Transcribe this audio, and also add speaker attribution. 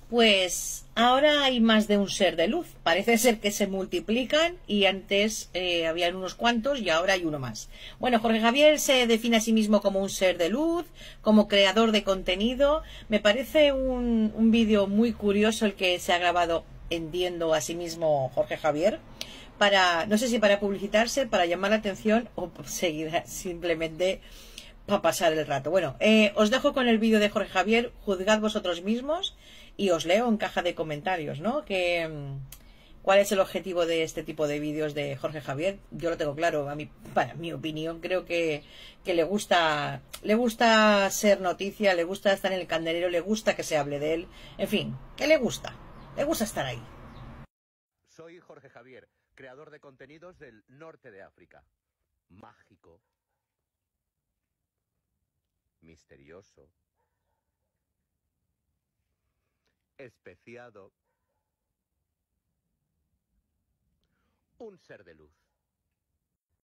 Speaker 1: Pues ahora hay más de un ser de luz. Parece ser que se multiplican y antes habían unos cuantos y ahora hay uno más. Bueno, Jorge Javier se define a sí mismo como un ser de luz, como creador de contenido. Me parece un vídeo muy curioso el que se ha grabado, entiendo, a sí mismo Jorge Javier, para, no sé si para publicitarse, para llamar la atención o seguir simplemente para pasar el rato. Bueno, os dejo con el vídeo de Jorge Javier, juzgad vosotros mismos y os leo en caja de comentarios, ¿no? ¿Cuál es el objetivo de este tipo de vídeos de Jorge Javier? Yo lo tengo claro, para mi opinión creo que le gusta ser noticia, le gusta estar en el candelero, le gusta que se hable de él, en fin, que le gusta estar ahí.
Speaker 2: Soy Jorge Javier, creador de contenidos del norte de África. Mágico, misterioso, especiado, un ser de luz.